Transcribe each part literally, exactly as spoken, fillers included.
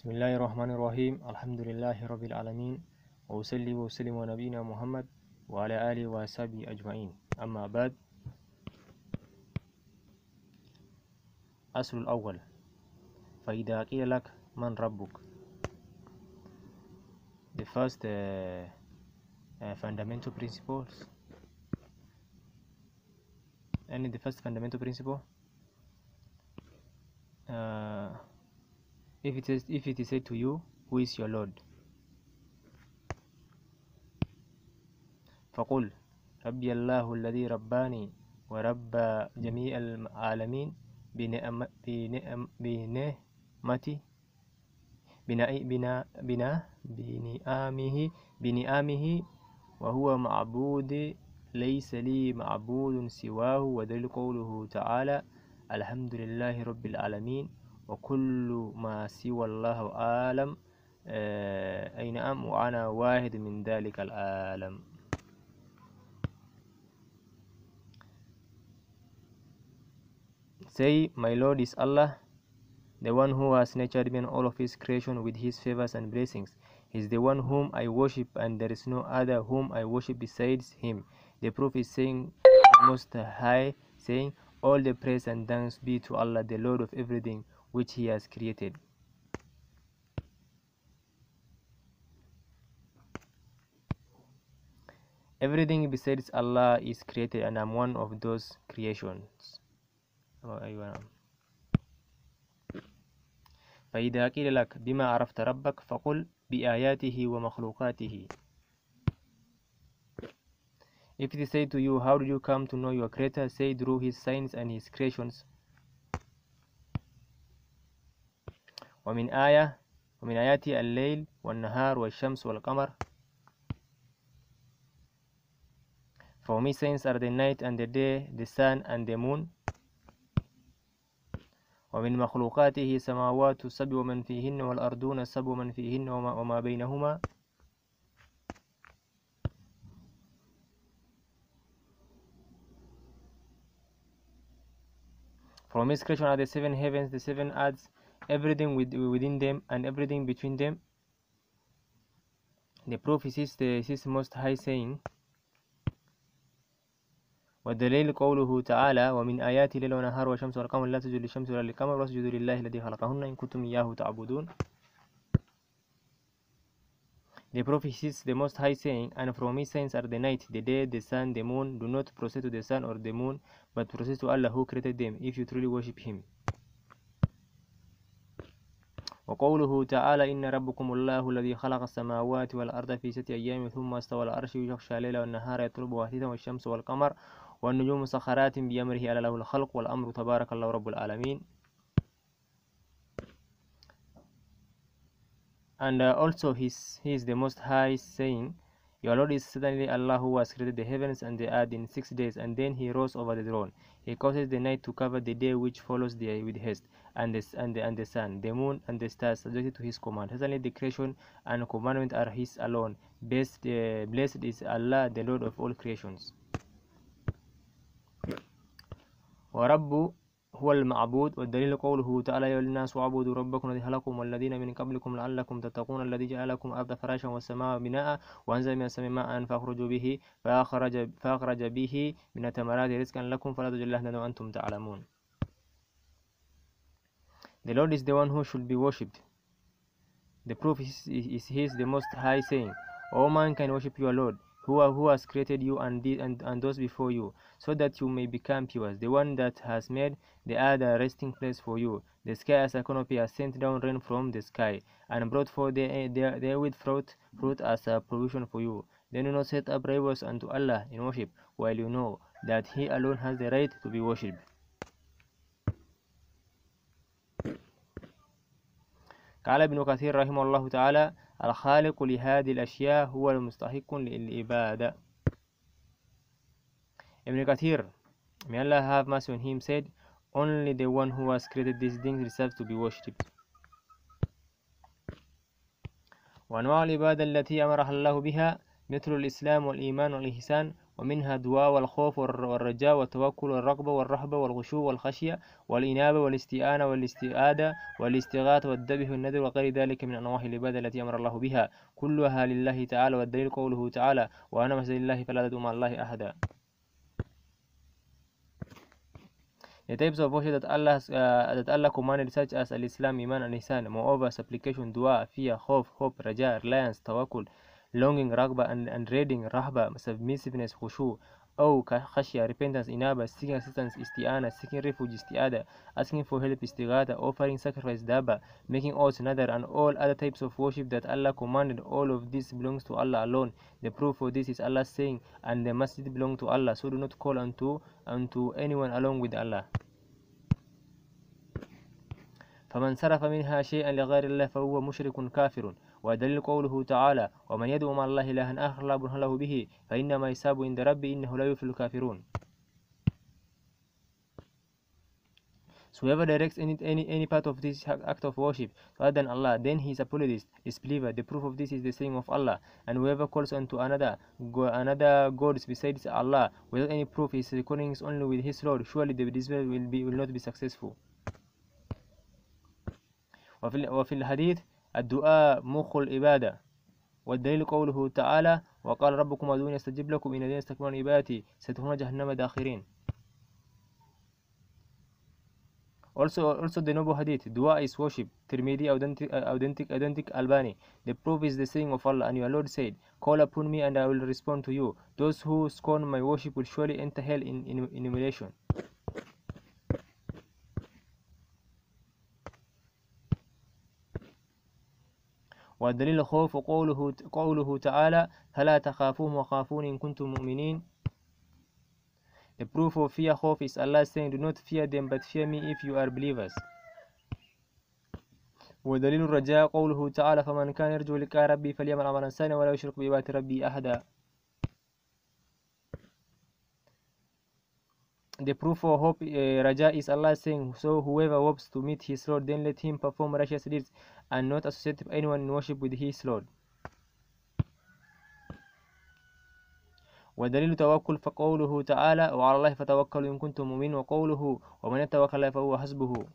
بسم الله الرحمن الرحيم. الحمد لله رب العالمين، وأصلي وأسلم على نبينا محمد وعلى آله وصحبه أجمعين. أما بعد، أصل الأول: فإذا قيل لك من ربك. The first uh, uh, fundamental principles and the first fundamental principle, uh, if it is if it is said to you, who is your Lord? فقل ربي الله الذي رباني ورب جميع العالمين بنعم بنعم بنعمتي بنا بنا بنعمه بنعمه وهو معبود ليس لي معبود سواه. ودليل قوله تعالى: الحمد لله رب العالمين وكل ما سوى الله عالم. أي نعم، وأنا واحد من ذلك العالم. Say, my Lord is Allah, the one who has nurtured me and all of his creation with his favors and blessings. He is the one whom I worship, and there is no other whom I worship besides him. The Prophet is saying, Most High, saying, all the praise and thanks be to Allah, the Lord of everything which he has created. Everything besides Allah is created, and I'm one of those creations. فإذا قيل لك بما عرفت ربك فقل بآياته ومخلوقاته. If it is said to you, how did you come to know your Creator? Say, through his signs and his creations. ومن آية ومن آياته الليل والنهار والشمس والقمر. For me, signs are the night and the day, the sun and the moon. ومن مخلوقاته سماوات سبع ومن فيهن والأرضون سبع ومن فيهن وما, وما بينهما. From his creation are the seven heavens, the seven earths, everything within them and everything between them. The Prophet is the is Most High saying, والدليل قوله تعالى: ومن آياته الليل والنهار والشمس والقمر لا تسجدوا للشمس ولا للقمر واسجدوا لله الذي خلقهن إن كنتم إياه تعبدون. The Prophet is the Most High saying, and from his signs are the night, the day, the sun, the moon. Do not proceed to the sun or the moon, but proceed to Allah who created them, if you truly worship him. وقوله تعالى: إن ربكم الله الذي خلق السماوات والأرض في ستة أيام ثم استوى على العرش يغشى الليل والنهار يطلبه حثيثا والشمس والقمر والنجوم مسخرات بأمره ألا له الخلق والأمر تبارك الله رب العالمين. And uh, also his, he is the Most High saying, your Lord is certainly Allah who has created the heavens and the earth in six days, and then he rose over the throne. He causes the night to cover the day which follows the with haste, and the, and, the, and the sun, the moon, and the stars subjected to his command. Certainly the creation and commandment are his alone. Blessed, uh, blessed is Allah, the Lord of all creations. ورب هو المعبود. والدليل قوله تعالى: يا الناس اعبدوا ربكم الذي خلقكم والذين من قبلكم لعلكم تتقون الذي جعل لكم الأرض فراشا والسماء بناء وأنزل من السماء ماء فأخرجوا به فأخرج, فأخرج به من الثمرات رزقا لكم فلا تجعلوا لله وأنتم تعلمون. The Lord is the one who should be worshipped. The proof is, is He is the Most High saying, O man can worship your Lord, who, who has created you and, the, and, and those before you, so that you may become pure. The one that has made the earth a resting place for you, the sky as a canopy, has sent down rain from the sky, and brought forth therewith fruit, fruit as a provision for you. Then do not set up rivals unto Allah in worship, while you know that He alone has the right to be worshipped. قال ابن كثير رحمه الله تعالى: الخالق لهذه الأشياء هو المستحق للعبادة. Ibn Kathir, may Allah have mercy on him, said, only the one who has created these things deserves to be worshipped. وأنواع العبادة التي أمرها الله بها مثل الإسلام والإيمان والإحسان ومنها الدعاء والخوف والرجاء والتوكل والرغبة والرهبة والخشوع والخشية والإنابة والاستئانة والاستئادة والاستغاثة والذبح والنذر وغير ذلك من أنواع العبادة التي أمر الله بها كلها لله تعالى. والدليل قوله تعالى وأنا مسجد الله فلا تدعوا مع الله أحدا. The types of worship that Allah, uh, that Allah commanded such as Al-Islam, Iman and Ihsan, moreover supplication, dua, fear, hope, hope, raja, reliance, tawakkul, longing, raghba and, and dreading, rahba, submissiveness, khushu, aw, khashya, repentance, inaba, seeking assistance, isti'ana, seeking refuge, isti'ada, asking for help, istighatha, offering sacrifice, daba, making oaths, nadar, and all other types of worship that Allah commanded. All of this belongs to Allah alone. The proof for this is Allah saying, and the masjid belong to Allah, so do not call unto, unto anyone along with Allah. فمن صرف منها شيئا لغير الله فهو مشرك كافر. ودليل قوله تعالى ومن يدعو مع الله إلها آخر لا برهان له به فإنما يحسب عند ربه إنه لا يفلح الكافرون. So whoever directs any, any, any part of this act of worship to other than Allah, then he is a polytheist, disbeliever. The proof of this is the saying of Allah. And whoever calls unto another another gods besides Allah without any proof, his reckoning is only with his Lord. Surely the disbeliever will, be, will not be successful. وفي, وفي الحديث الدعاء مخ العبادة. والدليل قوله تعالى وقال ربكم ادعوني استجب لكم إن الذين يستكبرون عن عبادتي سيدخلون جهنم داخرين. Also, also the noble hadith, dua is worship. Tirmidhi, authentic, authentic, authentic Albani. The proof is the saying of Allah, and your Lord said, call upon me and I will respond to you. Those who scorn my worship will surely enter hell in, in, in humiliation. والدليل الخوف قوله قوله تعالى فلا تخافوهم وخافون إن كنتم مؤمنين. The proof of fear, خوف, is Allah saying, do not fear them but fear me if you are believers. ودليل الرجاء قوله تعالى فمن كان يرجو لقاء ربي فليعمل عملا صالحا ولا يشرك بعبادة ربي أحدا. The proof for hope, uh, raja, is Allah saying, so whoever hopes to meet his Lord, then let him perform righteous deeds and not associate anyone in worship with his Lord. ودليل توكل فقوله تعالى وعلى الله فتوكلوا إن كنتم مؤمنين وقوله ومن يتوكل الله فهو حسبه.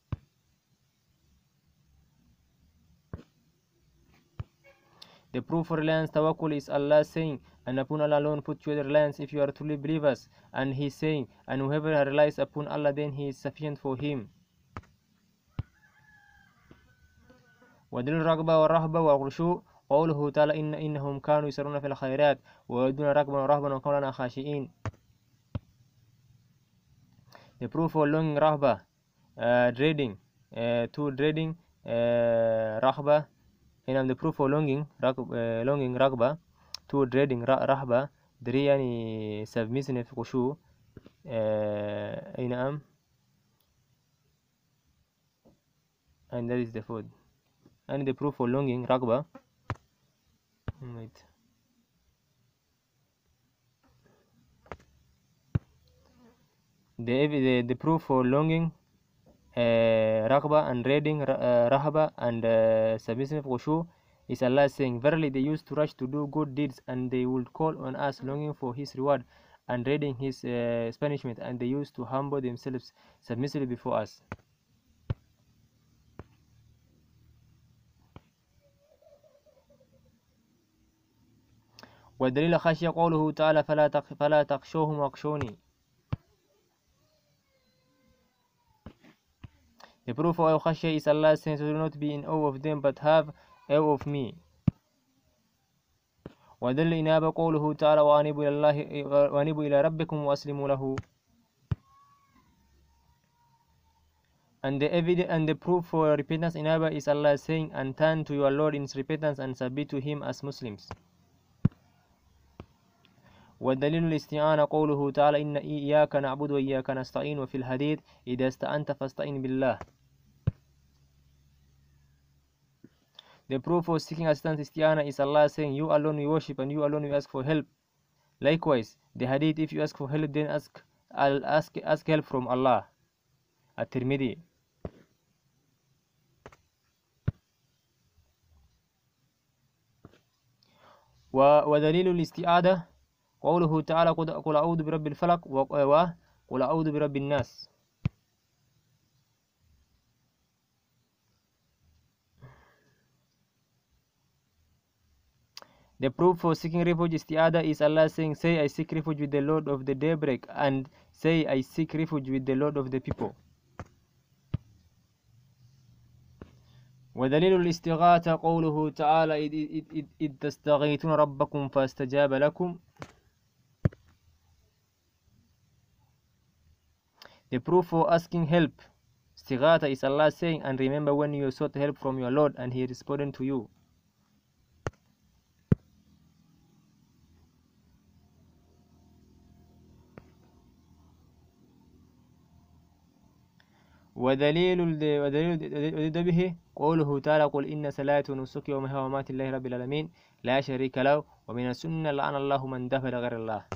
The proof for reliance tawakkul is Allah saying, and upon Allah alone put your reliance if you are truly believers. And he is saying, and whoever relies upon Allah, then he is sufficient for him. ودليل الرغبة والرهبة والخشوع قوله تعالى إن إنهم كانوا يسرون في الخيرات ويدون رغبا ورهبا وكانوا خاشعين. The proof for longing rahba, uh, dreading, uh, to dreading uh, rahba, and the proof for longing uh, longing رغبة to dreading رهبة دري يعني submissive خشوع أي نعم, and that is the food. And the proof for longing رغبة wait the, the, the proof for longing Uh, Raghba and dreading, uh, Rahaba and uh, submissive khushu is Allah saying, verily they used to rush to do good deeds and they would call on us longing for his reward and dreading his uh, punishment, and they used to humble themselves submissively before us. والدليل خشية قوله تعالى فلا فلا تخشوهم واخشوني. The proof of khashya is Allah saying, so do not be in awe of them but have awe of me. ودل إنابة قوله تعالى وأنيبوا إلى الله وأنيبوا إلى ربكم وأسلموا له. And the evidence and the proof for repentance in Abba is Allah saying, and turn to your Lord in repentance and submit to him as Muslims. والدليل الاستعانة قوله تعالى إن إياك نعبد وإياك نستعين وفي الحديث إذا استعنت فاستعين بالله. The proof of seeking assistance isti'ana is Allah saying, you alone we worship and you alone we ask for help. Likewise, the hadith, if you ask for help, then ask I'll ask ask help from Allah. At-Tirmidhi. ودليل الاستعادة قوله تعالى قل أعوذ برب الفلق وقل أعوذ برب الناس. The proof for seeking refuge isti'ada is Allah saying, say I seek refuge with the Lord of the daybreak, and say I seek refuge with the Lord of the people. ودليل الاستغاثة قوله تعالى إذ تستغيثون ربكم فاستجاب لكم. The proof for asking help istighatha is Allah saying, and remember when you sought help from your Lord and He responded to you. ودليل ودليل به قوله تعالى قل إن صلاتي ونسكي ومحياي ومماتي لله رب العالمين لا شريك له ومن السنة لعن الله من دفع غير الله.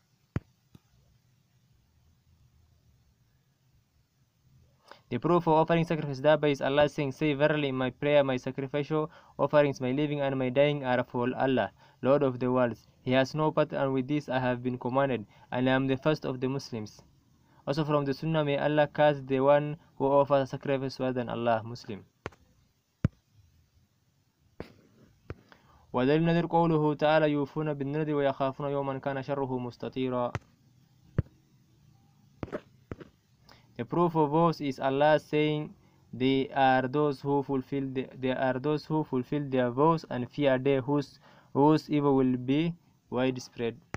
The proof for offering sacrifice thereby is Allah saying, say verily my prayer, my sacrificial offerings, my living and my dying are for Allah, Lord of the worlds. He has no partner, and with this I have been commanded, and I am the first of the Muslims. Also from the Sunnah, may Allah curse the one who offers sacrifice rather than Allah. Muslim. ودليل النذر قوله تعالى يوفون بالنذر ويخافون يوما كان شره مستطيرا. The proof of oath is Allah saying, they are those who fulfill the, they are those who fulfill their vows and fear day whose whose evil will be widespread.